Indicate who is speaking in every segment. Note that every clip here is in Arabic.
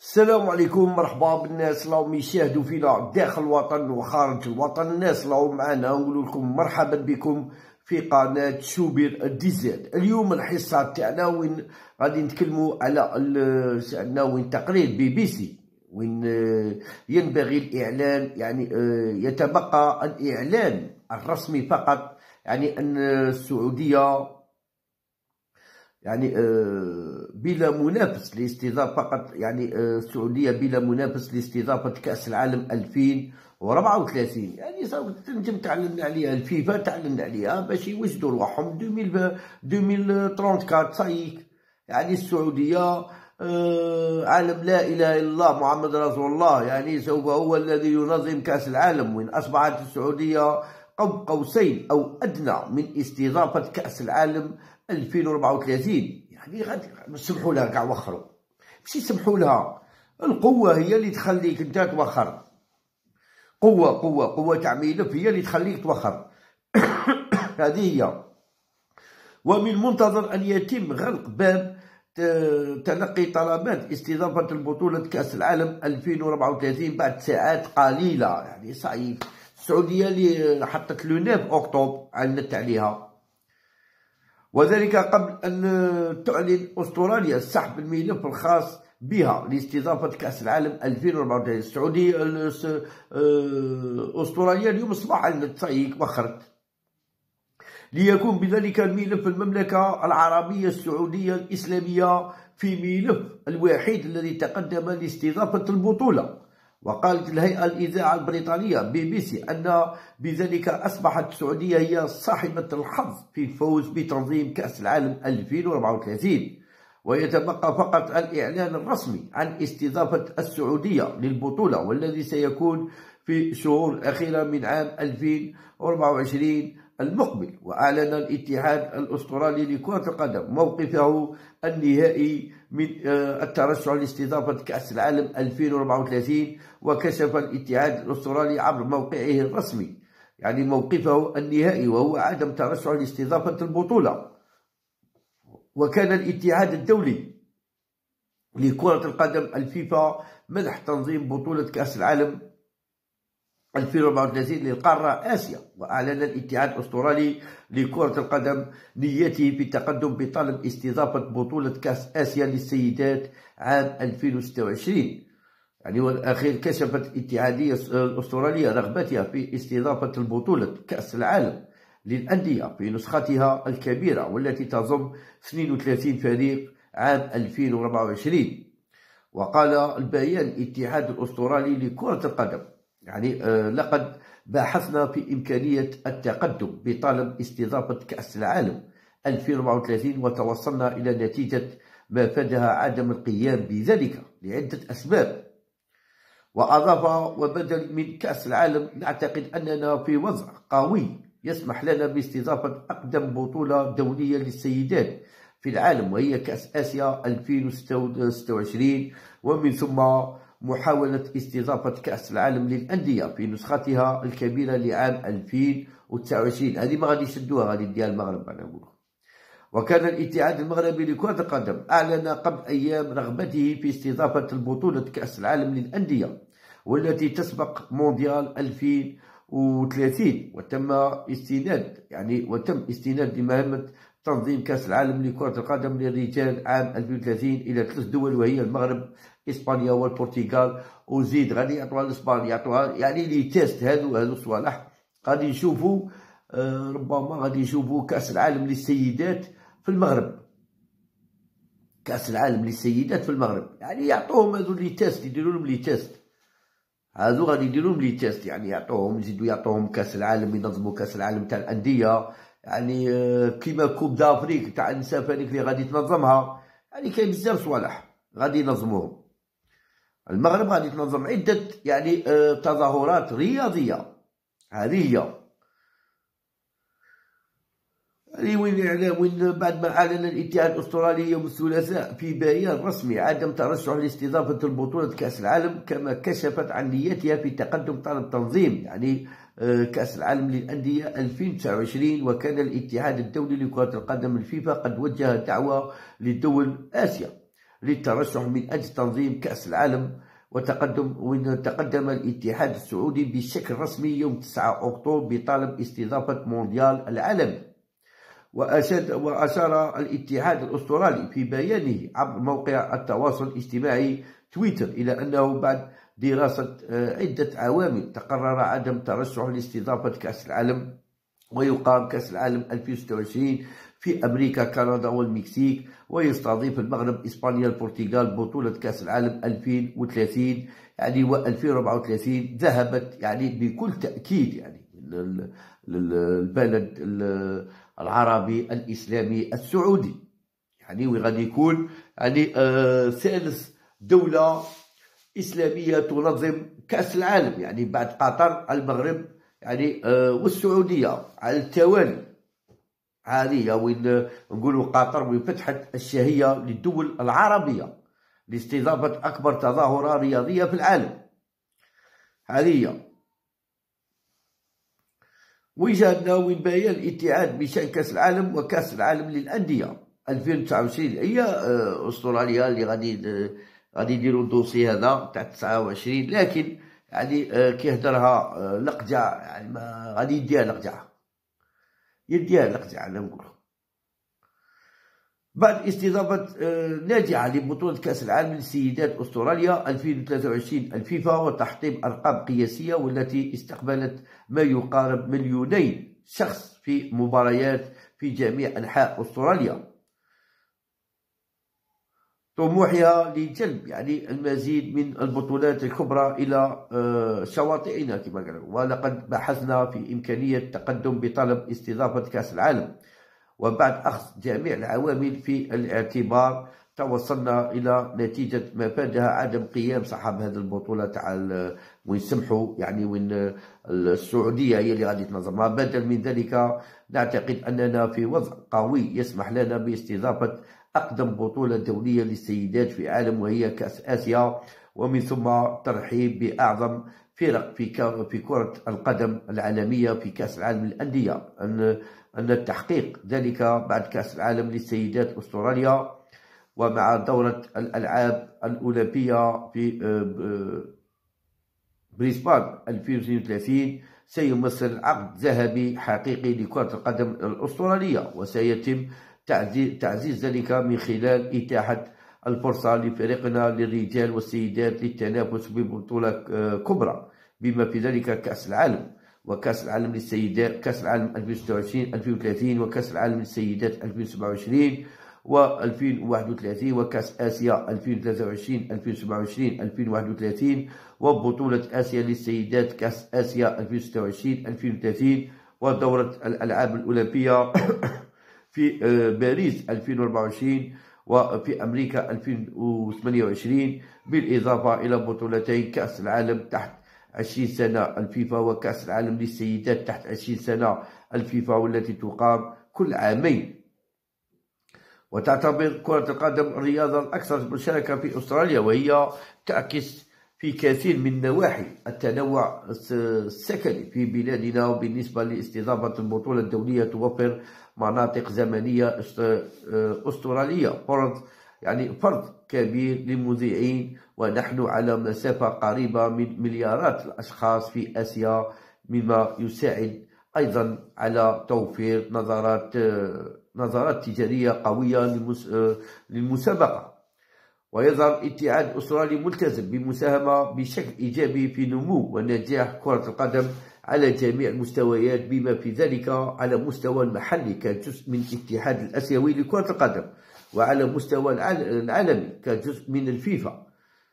Speaker 1: السلام عليكم، مرحبا بالناس اللي راهم يشاهدوا فينا داخل الوطن وخارج الوطن. الناس اللي راهم معنا نقول لكم مرحبا بكم في قناة شوبير ديزاد. اليوم الحصة تاعنا وين غادي نتكلموا على وين تقرير BBC وين ينبغي الإعلان، يعني يتبقى الإعلان الرسمي فقط، يعني أن السعودية يعني بلا منافس لاستضافة فقط، يعني السعودية بلا منافس لاستضافة كأس العالم 2034. يعني تنجم تعلن عليها الفيفا، تعلن عليها باش يوجدوا رواحهم 2034 صايك. يعني السعودية عالم لا إله إلا الله محمد رسول الله، يعني سوف هو الذي ينظم كأس العالم، وين أصبحت السعودية قاب قوسين أو أدنى من استضافة كأس العالم 2034. يعني غادي نسمحوا لها كاع وخروا، ماشي يسمحوا لها. القوة هي اللي تخليك انت توخر، قوة تاع ملف هي اللي تخليك توخر. هذه هي. ومن المنتظر أن يتم غلق باب تلقي طلبات استضافة البطولة كأس العالم 2034 بعد ساعات قليلة. يعني صعيب. السعودية اللي حطت لو 9 أكتوبر علنت عليها، وذلك قبل أن تعلن أستراليا سحب الملف الخاص بها لاستضافة كأس العالم 2034. السعودية أستراليا اليوم الصباح علنت صحيح وخرت، ليكون بذلك الملف المملكة العربية السعودية الإسلامية في ملف الوحيد الذي تقدم لاستضافة البطولة. وقالت الهيئة الإذاعة البريطانية BBC أن بذلك أصبحت السعودية هي صاحبة الحظ في الفوز بتنظيم كأس العالم 2034، ويتبقى فقط الإعلان الرسمي عن استضافة السعودية للبطولة، والذي سيكون في الشهور الأخيرة من عام 2024 المقبل. وأعلن الاتحاد الأسترالي لكرة القدم موقفه النهائي من الترشح لاستضافة كأس العالم 2034. وكشف الاتحاد الأسترالي عبر موقعه الرسمي يعني موقفه النهائي، وهو عدم ترشح لاستضافة البطولة. وكان الاتحاد الدولي لكرة القدم الفيفا منح تنظيم بطولة كأس العالم 2034 للقارة آسيا. وأعلن الاتحاد الأسترالي لكرة القدم نيته في التقدم بطلب استضافة بطولة كأس آسيا للسيدات عام 2026. يعني والأخير كشفت الاتحادية الأسترالية رغبتها في استضافة البطولة كأس العالم للأندية في نسختها الكبيرة، والتي تضم 32 فريق عام 2024. وقال البيان الاتحاد الأسترالي لكرة القدم يعني لقد باحثنا في إمكانية التقدم بطلب استضافة كأس العالم 2034، وتوصلنا إلى نتيجة ما فادها عدم القيام بذلك لعدة أسباب. وأضاف: وبدل من كأس العالم نعتقد أننا في وضع قوي يسمح لنا باستضافة أقدم بطولة دولية للسيدات في العالم، وهي كأس آسيا 2026، ومن ثم محاولة استضافة كأس العالم للأندية في نسختها الكبيرة لعام 2029. هذه ما غادي يشدوها، غادي يديها المغرب أنا نقول. وكان الاتحاد المغربي لكرة القدم أعلن قبل أيام رغبته في استضافة البطولة كأس العالم للأندية، والتي تسبق مونديال 2030، وتم استناد لمهمة تنظيم كأس العالم لكرة القدم للرجال عام 2030 إلى 3 دول، وهي المغرب، إسبانيا والبرتغال. وزيد غادي يعطوها لإسبانيا، يعطوها يعني لي تيست هادو صوالح. غادي نشوفوا ربما غادي نشوفوا كأس العالم للسيدات في المغرب، كأس العالم للسيدات في المغرب. يعني يعطوهم هذو لي تيست، يديروا لهم لي تيست، هذو غادي يديروا لهم لي تيست، يعني يعطوهم، يزيدوا يعطوهم كأس العالم، ينظموا كأس العالم تاع الأندية، يعني كيما كوب دافريك تاع النساء فانيك اللي غادي تنظمها. يعني كاين بزاف صوالح غادي ينظموهم. المغرب غادي تنظم عدة يعني تظاهرات رياضية. هذه هي وين بعد ما أعلن الاتحاد الأسترالي يوم الثلاثاء في بيان رسمي عدم ترشح لاستضافة البطولة كأس العالم، كما كشفت عن نيتها في تقدم طلب تنظيم يعني كأس العالم للأندية 2029. وكان الاتحاد الدولي لكرة القدم الفيفا قد وجه دعوة لدول آسيا للترشح من أجل تنظيم كأس العالم. وتقدم الاتحاد السعودي بشكل رسمي يوم 9 أكتوبر بطلب استضافة مونديال العالمي. وأشار الاتحاد الأسترالي في بيانه عبر موقع التواصل الاجتماعي تويتر إلى أنه بعد دراسة عدة عوامل تقرر عدم ترشح لاستضافة كأس العالم. ويقام كأس العالم 2026 في أمريكا، كندا والمكسيك، ويستضيف المغرب، إسبانيا، البرتغال بطولة كأس العالم 2030 يعني و2034 ذهبت يعني بكل تأكيد يعني البلد العربي الإسلامي السعودي يعني، وغادي يكون يعني ثالث دولة إسلامية تنظم كأس العالم يعني بعد قطر، المغرب يعني والسعودية على التوالي. هذه وين نقولوا قطر وين فتحت الشهية للدول العربية لاستضافة أكبر تظاهرة رياضية في العالم. هذه وجهتنا وين بيان الاتحاد بشأن كأس العالم وكأس العالم للأندية 2029 هي أستراليا اللي غادي يديروا الدوسي هذا تاع 29، لكن يعني كيهدرها لقجع يعني ما غادي يديها لقجع أنا نقول. بعد استضافة ناجعة لبطولة كأس العالم للسيدات أستراليا 2023 الفيفا وتحطيم أرقام قياسية، والتي استقبلت ما يقارب 2,000,000 شخص في مباريات في جميع أنحاء أستراليا، طموحها لجلب يعني المزيد من البطولات الكبرى إلى شواطئنا كما قالوا. ولقد بحثنا في إمكانية التقدم بطلب استضافة كأس العالم، وبعد أخذ جميع العوامل في الاعتبار توصلنا إلى نتيجة مفادها عدم قيام صاحب هذه البطولة تاع وين سمحوا يعني وين السعودية هي اللي غادي تنظمها. بدل من ذلك نعتقد أننا في وضع قوي يسمح لنا باستضافة أقدم بطولة دولية للسيدات في العالم، وهي كأس آسيا، ومن ثم ترحيب بأعظم فرق في كرة القدم العالمية في كأس العالم للأندية. أن التحقيق ذلك بعد كأس العالم للسيدات أستراليا، ومع دورة الألعاب الأولمبية في بريسبان 2032 سيمثل عقد ذهبي حقيقي لكرة القدم الأسترالية، وسيتم تعزيز ذلك من خلال إتاحة الفرصة لفريقنا للرجال والسيدات للتنافس ببطولة كبرى بما في ذلك كأس العالم وكأس العالم للسيدات، كأس العالم 2026 2030 وكأس العالم للسيدات 2027 و2031 وكأس آسيا 2023 2027 2031 وبطولة آسيا للسيدات كأس آسيا 2026 2030 ودورة الألعاب الأولمبية في باريس 2024 وفي أمريكا 2028، بالإضافة إلى بطولتين كأس العالم تحت 20 سنة الفيفا وكأس العالم للسيدات تحت 20 سنة الفيفا، والتي تقام كل عامين. وتعتبر كرة القدم الرياضة الأكثر مشاركة في أستراليا، وهي تعكس في كثير من نواحي التنوع السكني في بلادنا. وبالنسبة لاستضافة البطولة الدولية توفر مناطق زمنية أسترالية فرض كبير للمذيعين، ونحن على مسافة قريبة من مليارات الأشخاص في آسيا، مما يساعد أيضا على توفير نظرات تجارية قوية للمسابقة. ويظهر الاتحاد الأسترالي ملتزم بالمساهمة بشكل إيجابي في نمو ونجاح كرة القدم على جميع المستويات، بما في ذلك على مستوى المحلي كجزء من الاتحاد الآسيوي لكرة القدم، وعلى مستوى العالمي كجزء من الفيفا.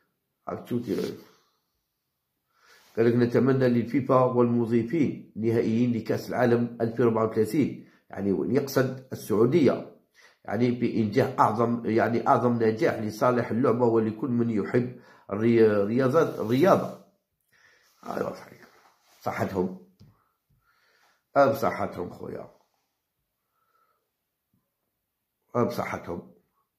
Speaker 1: قال لك نتمنى للفيفا والمضيفين النهائيين لكأس العالم 2034 يعني يقصد السعودية يعني بإنجاح أعظم نجاح لصالح اللعبة ولكل من يحب الرياضة. هذا صحيح. صحتهم خويا، بصحتهم.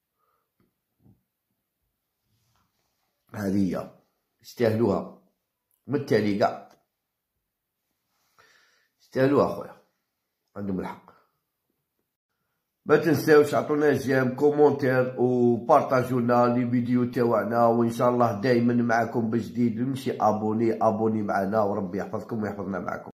Speaker 1: هذه يستاهلوها بالتالي كاع يستاهلوها خويا، عندهم الحق. ما تنساوش عطونا جيم كومونتير وبارطاجونا لي فيديو تاوعنا، وان شاء الله دائما معكم بجديد. نمشي ابوني معنا، وربي يحفظكم ويحفظنا معكم.